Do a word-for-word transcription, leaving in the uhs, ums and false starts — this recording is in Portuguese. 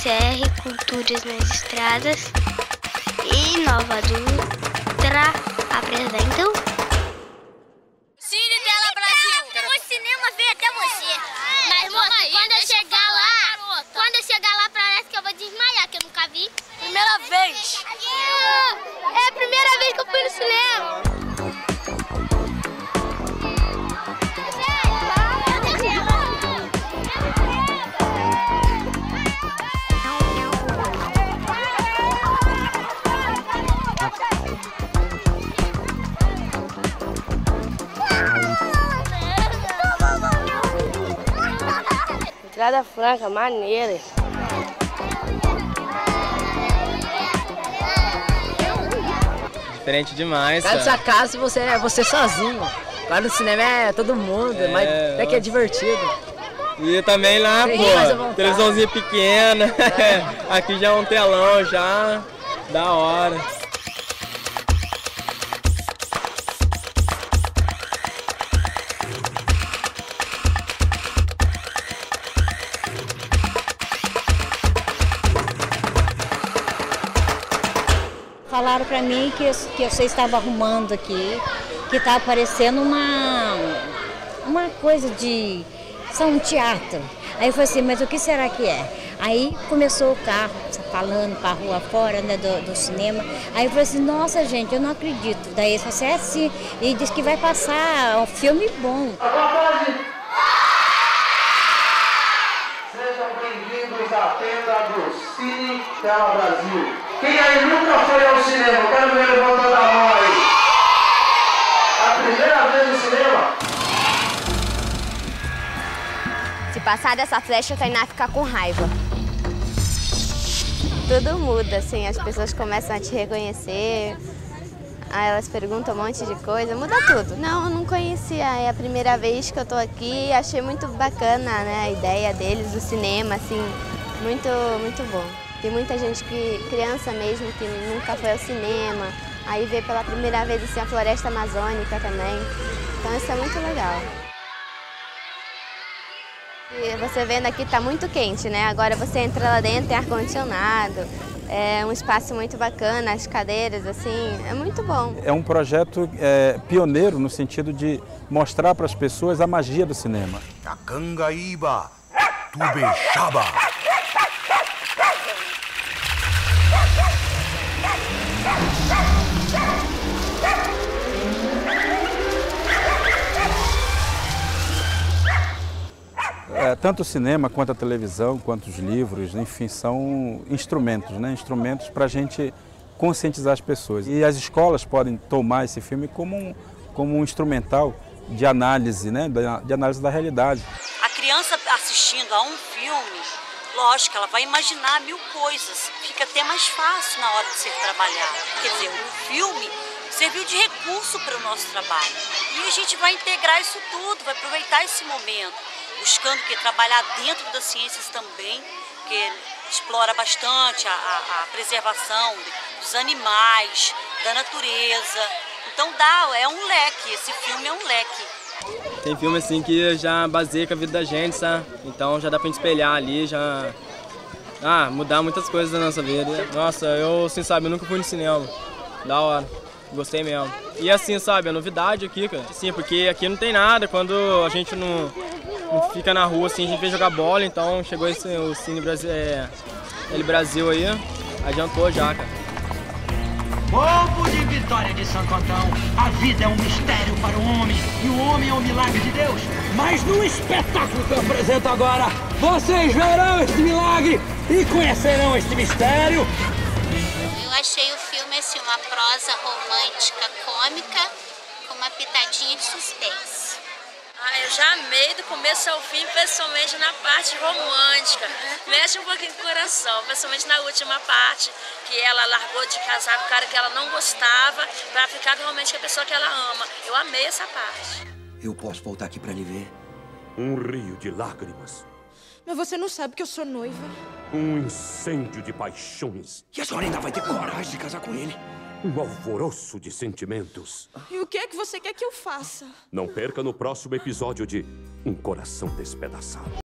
C R Culturas nas Estradas e Nova Dutra apresentam Cine Tela Brasil. O cinema veio até você. Mas, moça, quando eu chegar lá, quando eu chegar lá, parece que eu vou desmaiar, que eu nunca vi. Primeira vez. É, é a primeira vez que eu fui no cinema. Entrada franca, maneira. Diferente demais, Cada cara. sua casa você é você sozinho. Lá no cinema é todo mundo, É, mas até que é divertido. E também lá, Sim, mais à pô, vontade. televisãozinha pequena. Aqui já é um telão, já. Da hora. Falaram para mim que, que você estava arrumando aqui, que está aparecendo uma, uma coisa de... são um teatro. Aí eu falei assim, mas o que será que é? Aí começou o carro falando para a rua fora, né, do, do cinema. Aí eu falei assim, nossa gente, eu não acredito. Daí ele falou assim, é sim. E disse que vai passar um filme bom. Sejam bem-vindos à tenda do Cine Tela Brasil. Quem aí nunca foi ao cinema? Eu quero ver levantando a mão aí. A primeira vez no cinema? Se passar dessa flecha, a Tainá fica com raiva. Tudo muda, assim, as pessoas começam a te reconhecer, aí elas perguntam um monte de coisa, muda tudo. Não, eu não conhecia, é a primeira vez que eu tô aqui, achei muito bacana, né, a ideia deles, do cinema, assim, muito, muito bom. Tem muita gente, que criança mesmo, que nunca foi ao cinema, aí vê pela primeira vez assim, a floresta amazônica também, então isso é muito legal. E você vendo aqui tá muito quente, né? Agora você entra lá dentro, tem ar-condicionado, é um espaço muito bacana, as cadeiras, assim, é muito bom. É um projeto é, pioneiro no sentido de mostrar para as pessoas a magia do cinema. Tacangaíba, Tubexaba. É, tanto o cinema, quanto a televisão, quanto os livros, enfim, são instrumentos, né? Instrumentos para a gente conscientizar as pessoas. E as escolas podem tomar esse filme como um, como um instrumental de análise, né? De análise da realidade. A criança assistindo a um filme, lógico, ela vai imaginar mil coisas. Fica até mais fácil na hora de ser trabalhado. Quer dizer, o filme serviu de recurso para o nosso trabalho. E a gente vai integrar isso tudo, vai aproveitar esse momento. Buscando que trabalhar dentro das ciências também, que explora bastante a, a, a preservação dos animais, da natureza. Então dá, é um leque, esse filme é um leque. Tem filme assim que já baseia com a vida da gente, sabe? Então já dá pra gente espelhar ali, já... Ah, mudar muitas coisas da nossa vida. Nossa, eu, assim, sabe, eu nunca fui no cinema. Da hora. Gostei mesmo. E assim, sabe, a novidade aqui, cara. Sim, porque aqui não tem nada. Quando a gente não, não fica na rua, assim, a gente vem jogar bola. Então chegou esse, o Cine Brasil, é, L Brasil aí, adiantou já, cara. Povo de Vitória de Santo Antão, a vida é um mistério para o homem e o homem é um milagre de Deus. Mas no espetáculo que eu apresento agora, vocês verão este milagre e conhecerão este mistério. Eu achei o filme assim, uma prosa romântica, cômica, com uma pitadinha de suspense. Ah, eu já amei do começo ao fim, principalmente na parte romântica. Mexe um pouquinho com o coração, principalmente na última parte, que ela largou de casar com o cara que ela não gostava pra ficar realmente com a pessoa que ela ama. Eu amei essa parte. Eu posso voltar aqui pra lhe ver? Um rio de lágrimas. Mas você não sabe que eu sou noiva. Um incêndio de paixões. E a senhora ainda vai ter coragem de casar com ele? Um alvoroço de sentimentos. E o que é que você quer que eu faça? Não perca no próximo episódio de Um Coração Despedaçado.